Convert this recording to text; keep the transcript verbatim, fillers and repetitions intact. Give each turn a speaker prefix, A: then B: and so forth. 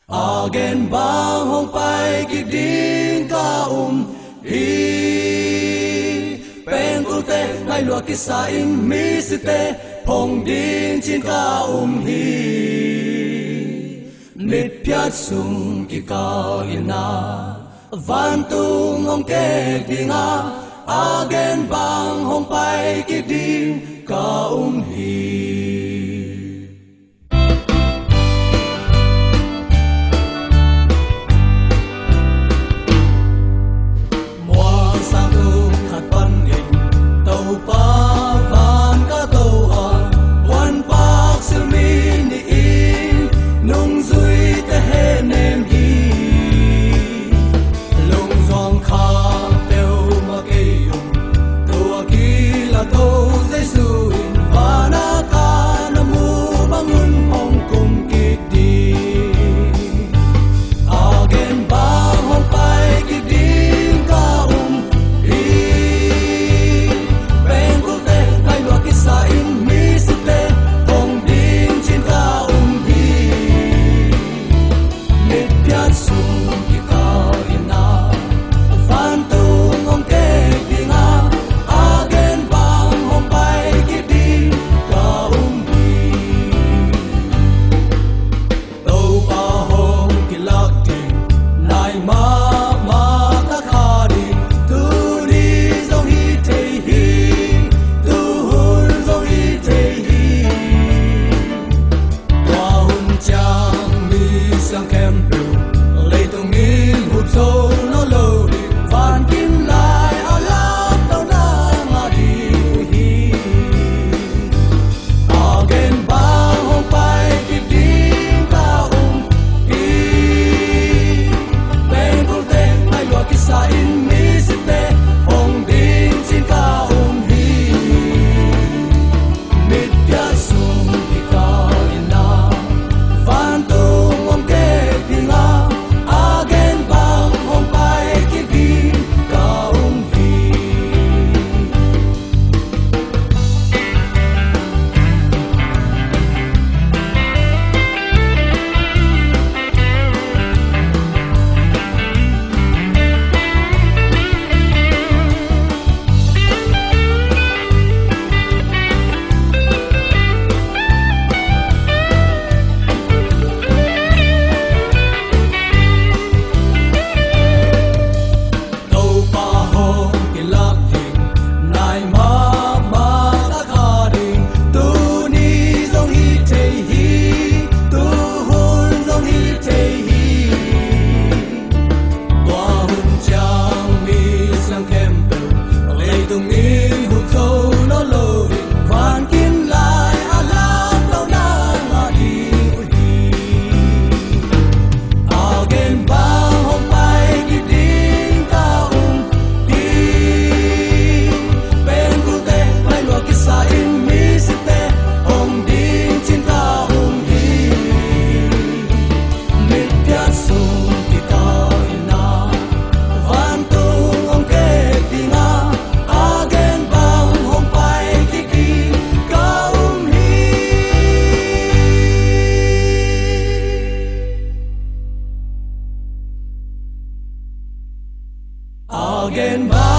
A: Again bang hong pai ki ding ka um hi pen tu te ngai lua ki sa in mi si te phong ding chin ka um hi nit piat sung ki ka ina van tung hong ke dinga again bang hong pai ki ding ka um hi again.